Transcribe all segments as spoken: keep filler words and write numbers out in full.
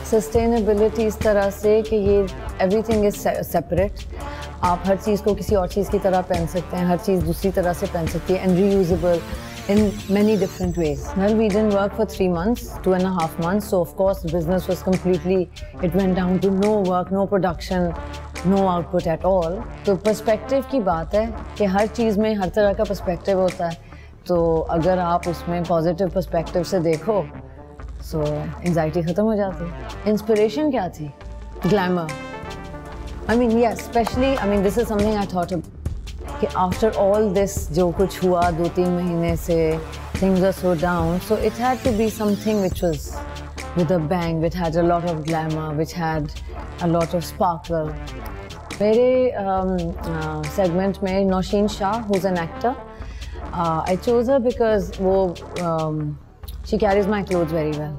Sustainability इस तरह से कि ये एवरीथिंग इज सेपरेट, आप हर चीज़ को किसी और चीज़ की तरह पहन सकते हैं, हर चीज़ दूसरी तरह से पहन सकती है, and reusable in many different ways. Well, we didn't work for three months, two and a half months, so of course the business was completely, it went down to no work, no production, no output at all. तो perspective की बात है कि हर चीज़ में हर तरह का perspective होता है, तो अगर आप उसमें positive perspective से देखो, so anxiety ख़त्म हो जाती है. Inspiration क्या थी? Glamour. I mean, yes, especially, I mean, this is something I thought about. कि after all this जो कुछ हुआ दो तीन महीने से, things are so down, so it had to be something which was with a bang, which had a lot of glamour, which had a lot of sparkle. मेरे um, uh, segment में Nausheen Shah, who's an actor, uh, I chose her because वो um, she carries my clothes very well.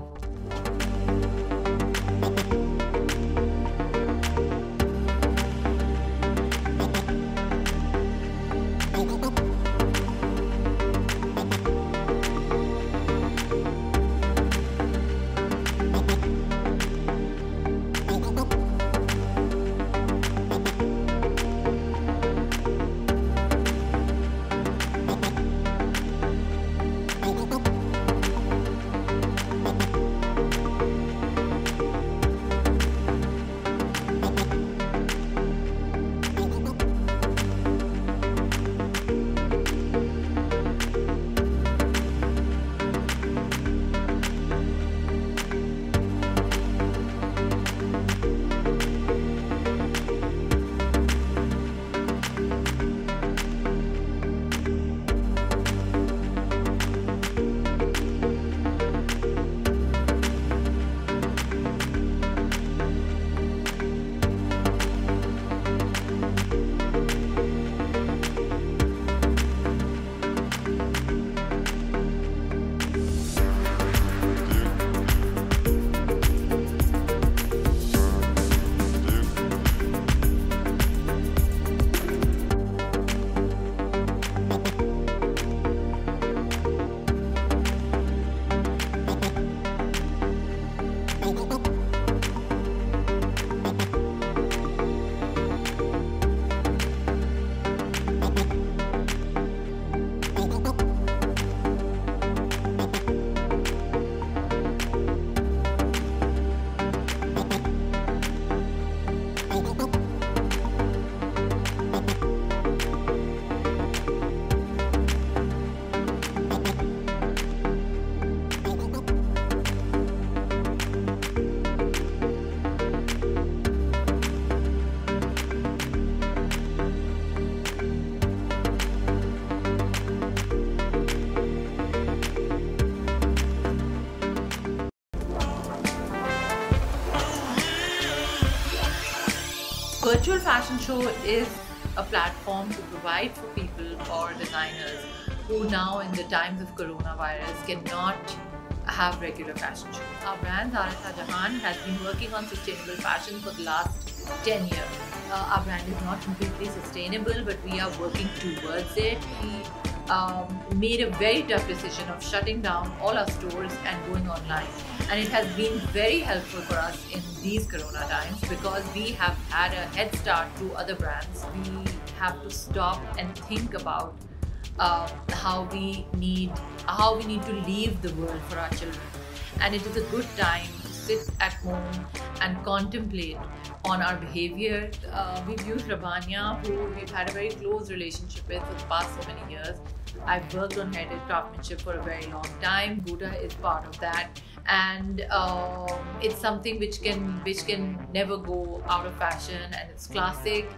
Virtual fashion show is a platform to provide for people or designers who now in the times of coronavirus cannot have regular fashion shows. Our brand Zara Jahan has been working on sustainable fashion for the last ten years. Uh, our brand is not completely sustainable, but we are working towards it. We um, made a very tough decision of shutting down all our stores and going online. And it has been very helpful for us in these corona times because we have had a head start to other brands. We have to stop and think about uh, how we need how we need to leave the world for our children. And it is a good time to sit at home and contemplate on our behavior. Uh, we've used Rabania, who we've had a very close relationship with for the past so many years. I've worked on heritage craftsmanship for a very long time. Buddha is part of that, and um, it's something which can which can never go out of fashion, and it's classic.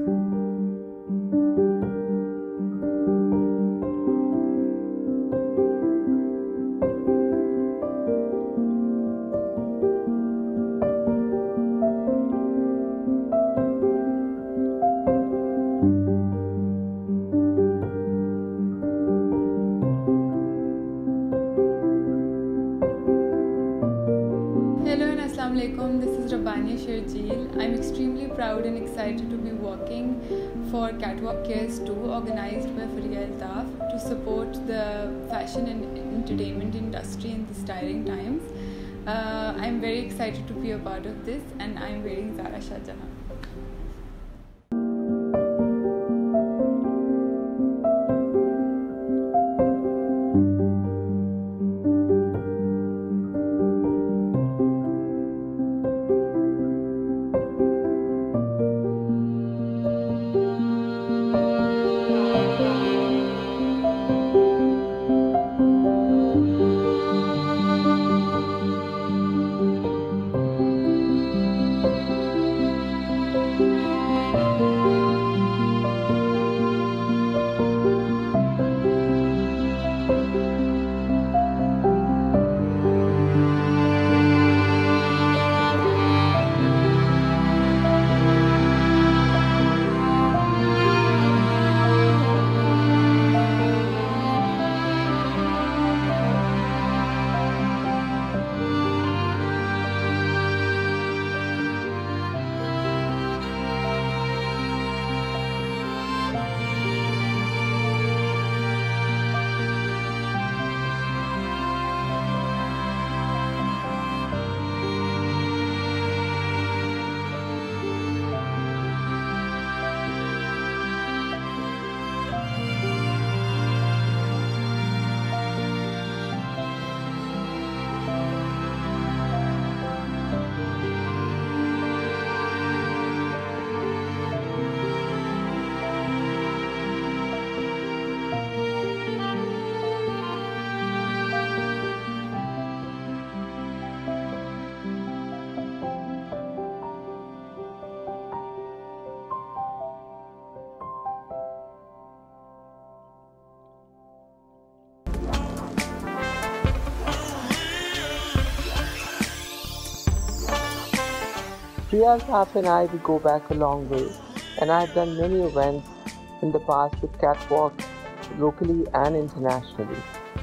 This is Rabania Sherjeel. I'm extremely proud and excited to be working for Catwalk Cares two, organized by Faria Altaf, to support the fashion and entertainment industry in these tiring times. Uh, I'm I'm very excited to be a part of this, and I'm wearing Zara Shah Jahan. Friya Altaf and I, we go back a long way, and I've done many events in the past with Catwalk, locally and internationally.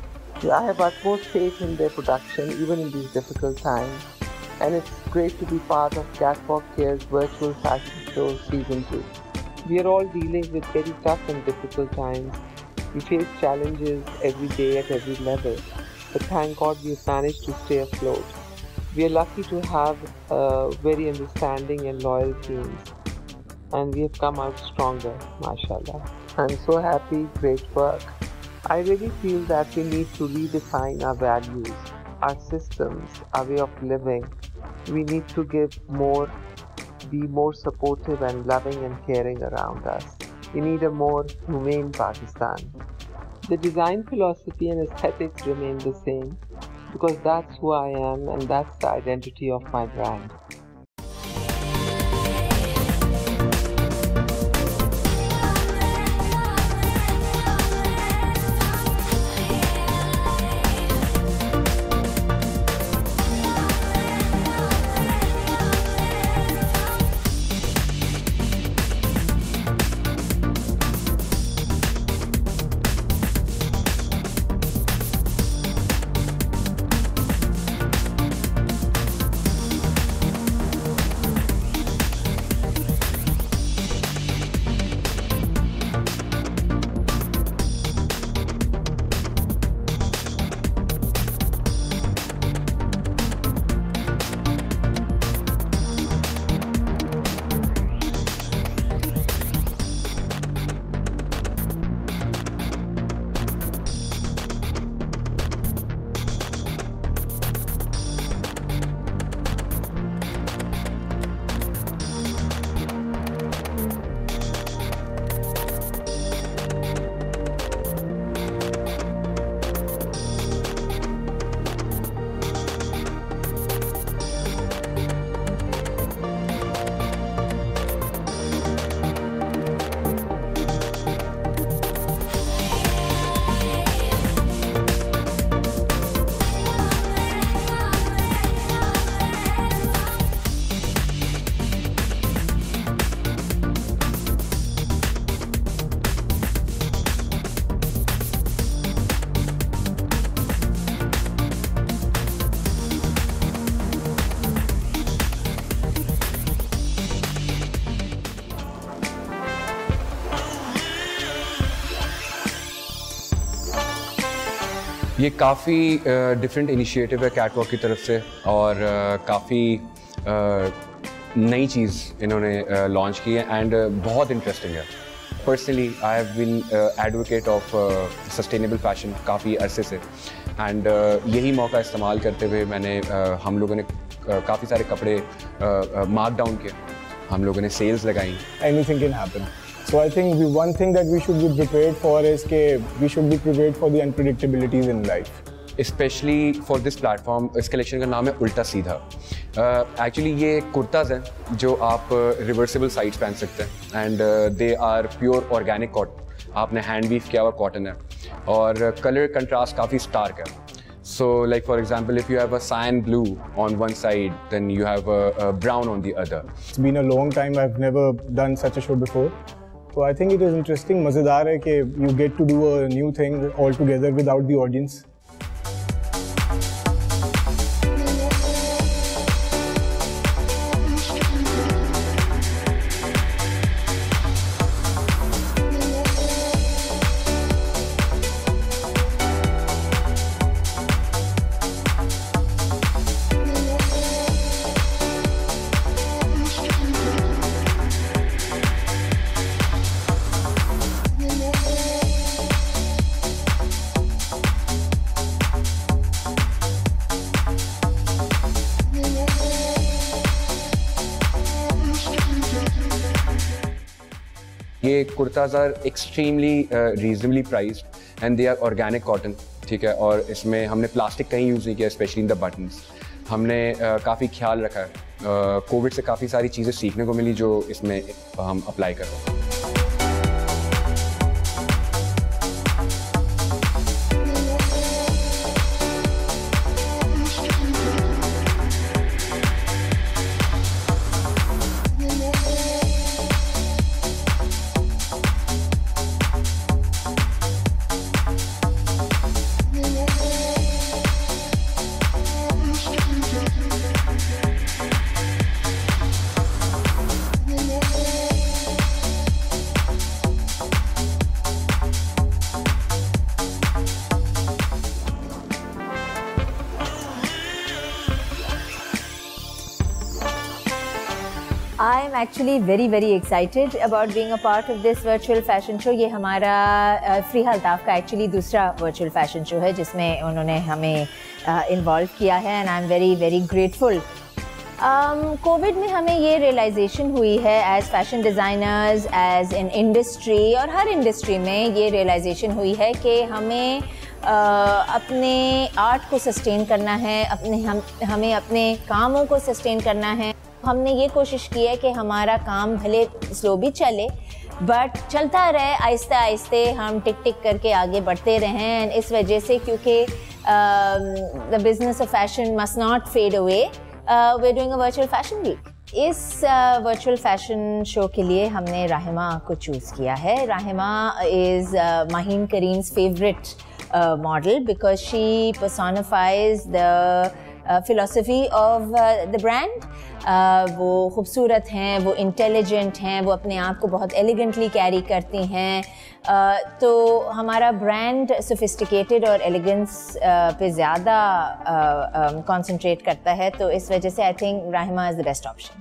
I have utmost faith in their production, even in these difficult times, and it's great to be part of Catwalk Care's virtual fashion show season two. We are all dealing with very tough and difficult times. We face challenges every day at every level, but thank God we've managed to stay afloat. We are lucky to have uh, very understanding and loyal teams, and we have come out stronger, mashallah. I'm so happy, great work. I really feel that we need to redefine our values, our systems, our way of living. We need to give more, be more supportive and loving and caring around us. We need a more humane Pakistan. The design philosophy and aesthetics remain the same, because that's who I am and that's the identity of my brand. ये काफ़ी different initiative है catwalk की तरफ से और uh, काफ़ी नई चीज़ इन्होंने लॉन्च की है एंड बहुत इंटरेस्टिंग है। Personally I have been advocate of sustainable fashion काफ़ी अरसे से एंड uh, यही मौका इस्तेमाल करते हुए मैंने uh, हम लोगों ने uh, काफ़ी सारे कपड़े मार्क डाउन किए, हम लोगों ने सेल्स लगाई। Anything can happen. So I think the one thing that we should be prepared for is that we should be prepared for the unpredictabilities in life. Especially for this platform, इस collection का नाम है उल्टा सीधा। Actually uh, ये कुर्ताज हैं जो आप रिवर्सिबल साइड्स पहन सकते हैं and they are pure organic cotton, आपने हैंड वीव किया हुआ कॉटन है और कलर कंट्रास्ट काफ़ी स्टार्क है। So like for example, if you have a cyan blue on one side, then you have a, a brown on the other. It's been a long time, I've never done such a show before. So I think it is interesting, मज़ेदार है कि you get to do a new thing altogether without the audience. ये kurtas are extremely reasonably priced and they are organic cotton, ठीक है। और इसमें हमने plastic कहीं यूज़ नहीं किया, स्पेशली इन द बटन्स। हमने uh, काफ़ी ख्याल रखा है, कोविड uh, से काफ़ी सारी चीज़ें सीखने को मिली जो इसमें हम अप्लाई कर रहे हैं। I am actually very very excited about being a part of this virtual fashion show. ये हमारा फ़रीहा अल्ताफ़ का एक्चुअली दूसरा virtual fashion show है जिसमें उन्होंने हमें इन्वॉल्व किया है and I am very very grateful. Covid में हमें ये रियलाइजेशन हुई है as fashion designers, as in industry और हर इंडस्ट्री में ये रियलाइजेशन हुई है कि हमें uh, अपने आर्ट को सस्टेन करना है, अपने हम हमें अपने कामों को सस्टेन करना है। हमने ये कोशिश की है कि हमारा काम भले स्लो भी चले बट चलता रहे, आहिस्ते आहिस्ते हम टिक टिक करके आगे बढ़ते रहें। इस वजह से क्योंकि the business of fashion must not fade away, we are doing a virtual fashion week. इस वर्चुअल फैशन शो के लिए हमने राहिमा को चूज़ किया है। Rahima is Maheen Karim's favourite model because she personifies the philosophy of the brand. वो खूबसूरत हैं, वो इंटेलिजेंट हैं, वो अपने आप को बहुत एलिगेंटली कैरी करती हैं। uh, तो हमारा ब्रांड सोफिस्टिकेटेड और एलिगेंस uh, पे ज़्यादा कंसंट्रेट uh, um, करता है, तो इस वजह से I think Rahima is the best option.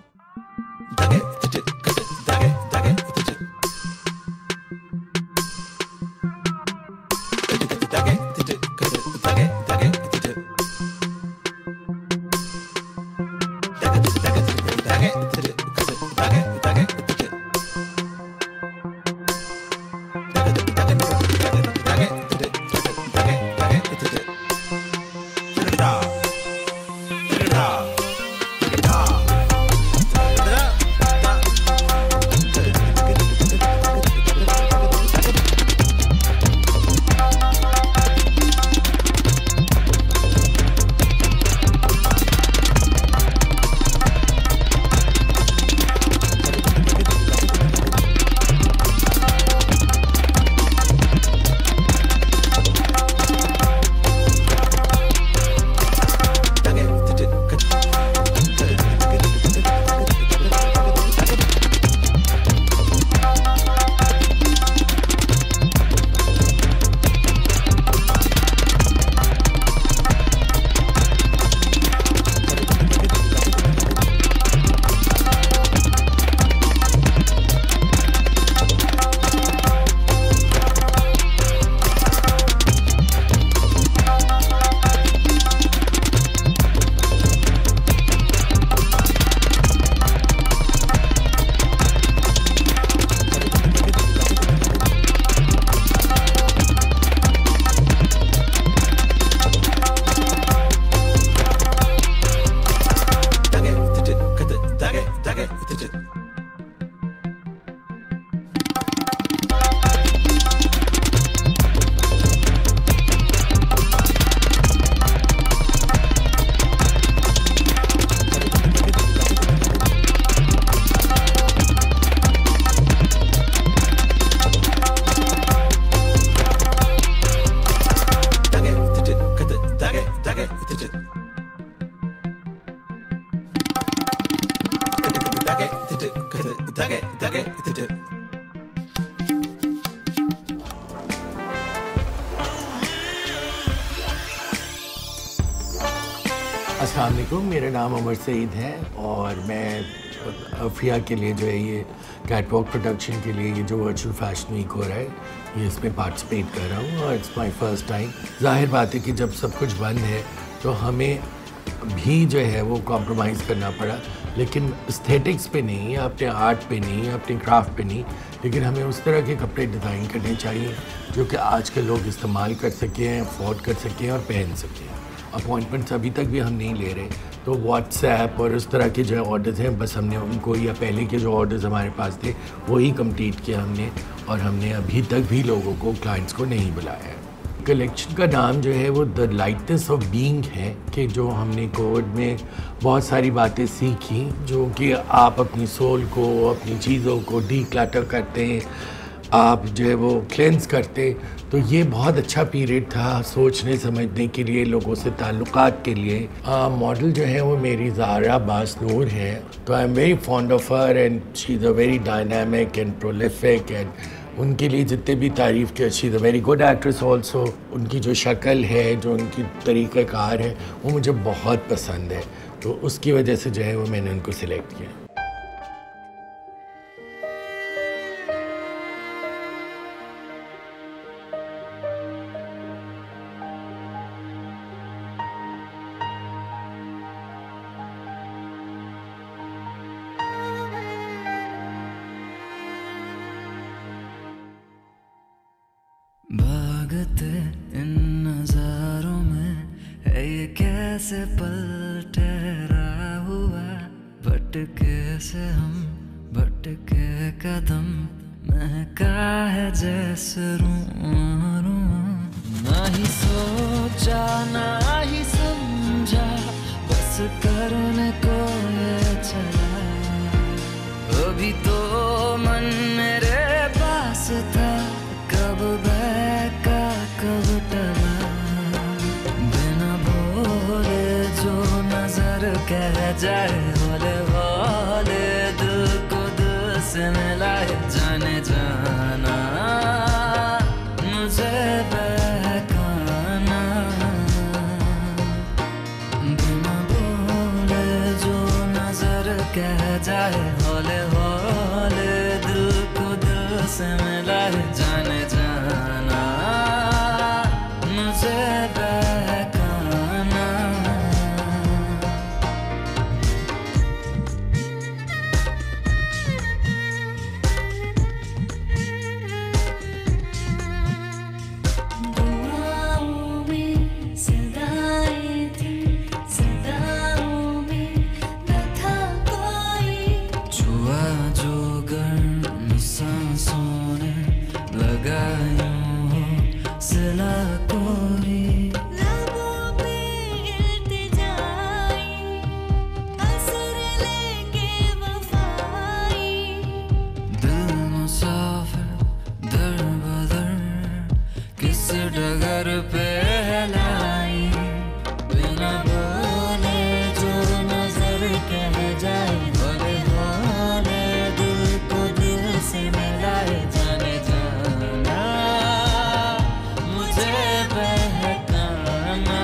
अस्सलाम वालेकुम, मेरा नाम उमर सईद है और मैं अफ्रिया के लिए जो है ये कैटवॉक प्रोडक्शन के लिए ये जो वर्चुअल फैशन वीक हो रहा है ये इसमें पार्टिसिपेट कर रहा हूँ और इट्स माय फर्स्ट टाइम। जाहिर बात है कि जब सब कुछ बंद है तो हमें भी जो है वो कॉम्प्रोमाइज़ करना पड़ा, लेकिन एस्थेटिक्स पे नहीं, अपने आर्ट पे नहीं, अपने क्राफ्ट पे नहीं, लेकिन हमें उस तरह के कपड़े डिज़ाइन करने चाहिए जो कि आज के लोग इस्तेमाल कर सकें, अफोर्ड कर सकें और पहन सकें। अपॉइंटमेंट्स अभी तक भी हम नहीं ले रहे, तो व्हाट्सएप और उस तरह के जो ऑर्डर्स हैं बस हमने उनको, या पहले के जो ऑर्डर्स हमारे पास थे वही कंप्लीट किया हमने, और हमने अभी तक भी लोगों को, क्लाइंट्स को नहीं बुलाया है। कलेक्शन का नाम जो है वो द लाइटनेस ऑफ बीइंग है, कि जो हमने कोविड में बहुत सारी बातें सीखी जो कि आप अपनी सोल को, अपनी चीज़ों को डीक्लटर करते हैं, आप जो है वो क्लेंस करते, तो ये बहुत अच्छा पीरियड था सोचने समझने के लिए, लोगों से ताल्लुकात के लिए। मॉडल जो है वो मेरी ज़ारा बासनूर है, तो I am very fond of her and she is a very dynamic and prolific, and उनके लिए जितने भी तारीफ़ के, she is a very good actress also. उनकी जो शक्ल है, जो उनकी तरीक़ाकार है वो मुझे बहुत पसंद है, तो उसकी वजह से जो है वो मैंने उनको सिलेक्ट किया। भागते इन नजारों में है ये कैसे पल ठहरा हुआ, भटके से हम भटके कदम, महका है जैसे रूं रूं, ना ही सोचा ना ही समझा, बस करने को ये चला, अभी तो मन मेरे पास था, कब बहका कब टला, बिना बोले जो नजर कह जाए, हौले हौले दिल को दिल से मिलाए, जाने जाना मुझे बहकाना, बिना बोले जो नजर कह जाए, हौले हौले दिल को दिल से मिलाए, जाने जाना मुझे बहकाना। दुआओं में सदाएं थी, सदाओं में न था कोई, छुआ जो गर्म सांसों ने लगायूं सिला कोई, लबों पे इल्तिजाई, असर लेके वफाई, दिल मुसाफिर दर बदर किस डगर पे लाई, बिना बोले जो नजर कह जाए, हौले हौले दिल को दिल से मिलाए, जाने जाना मुझे बहकाना।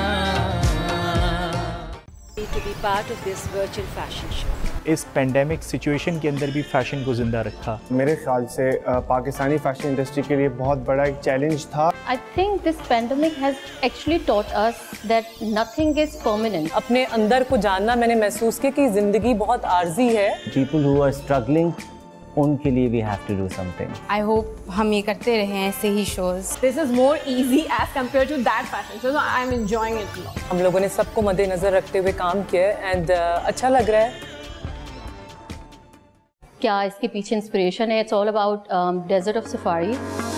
To be part of this virtual fashion show. इस पेंडेमिक सिचुएशन के अंदर भी फैशन को ज़िंदा रखा। मेरे ख्याल से पाकिस्तानी फैशन इंडस्ट्री के लिए बहुत बड़ा एक चैलेंज था। I think this pandemic has actually taught us that nothing is permanent. अपने अंदर को जानना मैंने महसूस किया कि ज़िंदगी बहुत आर्जी है। People who are struggling, उनके लिए we have to do something. I hope हम ये करते रहें ऐसे ही shows. This is more easy as compared to that fashion show, so I'm enjoying it a lot. हम लोगों ने सबको मद्देनजर रखते हुए काम किया एंड uh, अच्छा लग रहा है। क्या इसके पीछे इंस्पिरेशन है? It's all about um, Desert of Safari.